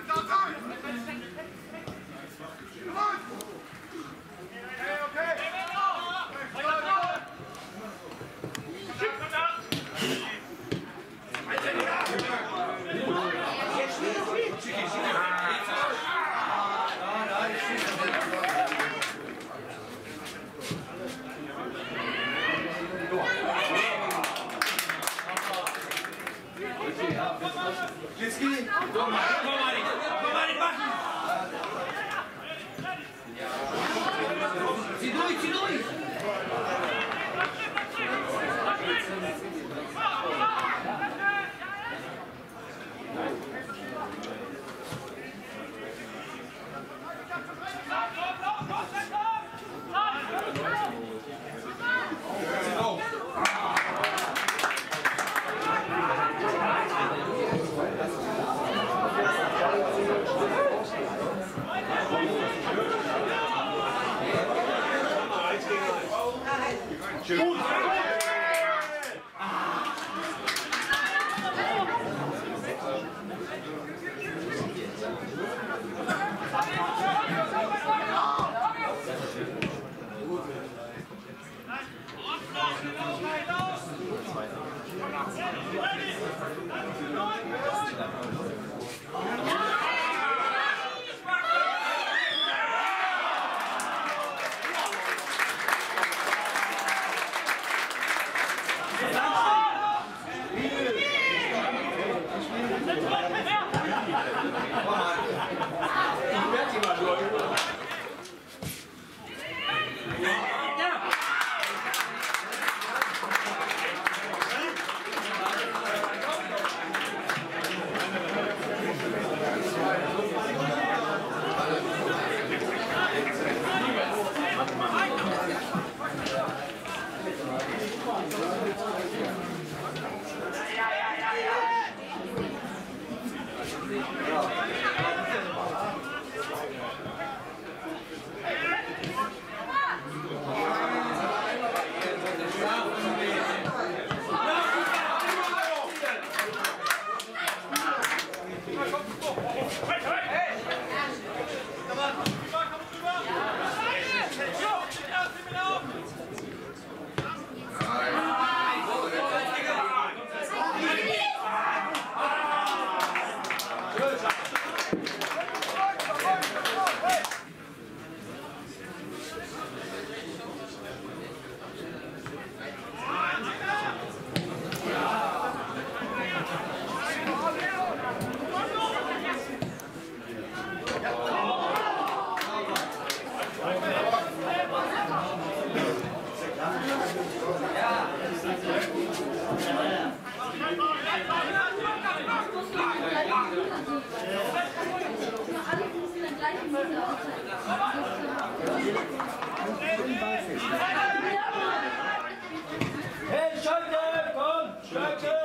Hey, Schalke, komm, Schalke!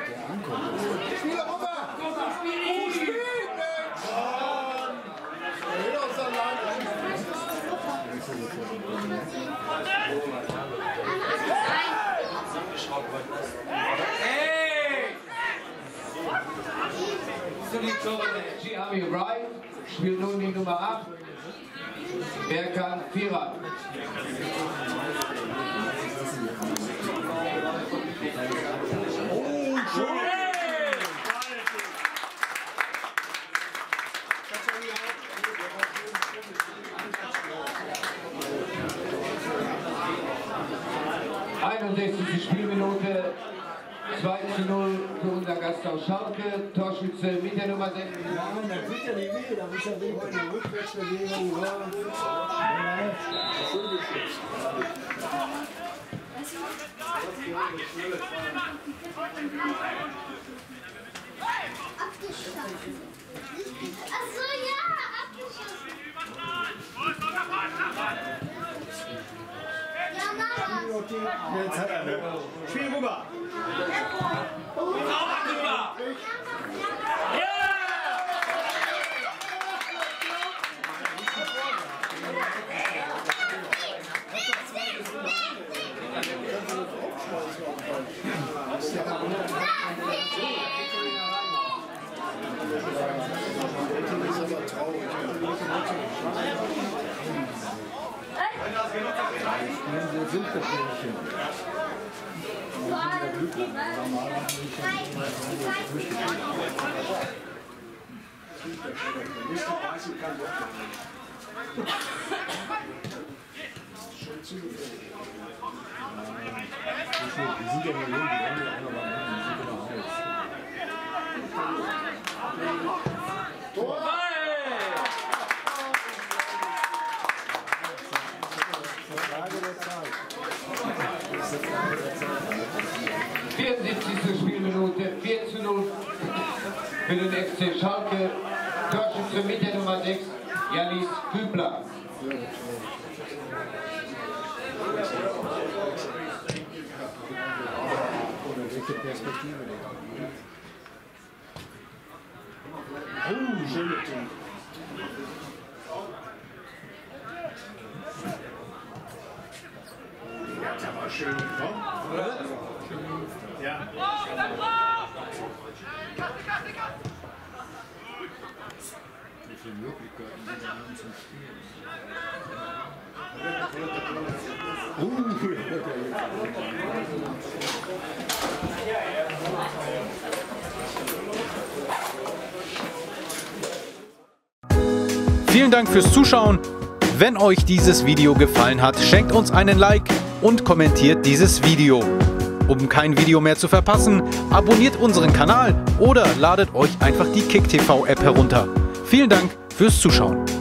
Spieler rüber! Spiel, Mensch! Aus der Hey! Army Wright spielt nun die Nummer 8. Berkan Firat. Oh, schön! Spielminute 2:0 für unser Gast aus Schalke. Torschütze mit der Nummer 6. Nein, das wird ja nicht weh, da muss er wegen einer Rückwärtsbewegung Achso, ja, abgeschossen. Ja, Mama. Jetzt hat er ne? Spiel rüber! Sauber, super! Ja! Spielminute, 4:0 für den FC Schalke. Torschütze mit der Nummer 6, Janis Kübler. Schöne Team. Ja, das war schön, ne? Ja. Wie viele Möglichkeiten die haben zum Spielen. Vielen Dank fürs Zuschauen. Wenn euch dieses Video gefallen hat, schenkt uns einen Like und kommentiert dieses Video. Um kein Video mehr zu verpassen, abonniert unseren Kanal oder ladet euch einfach die KickTV App herunter. Vielen Dank fürs Zuschauen.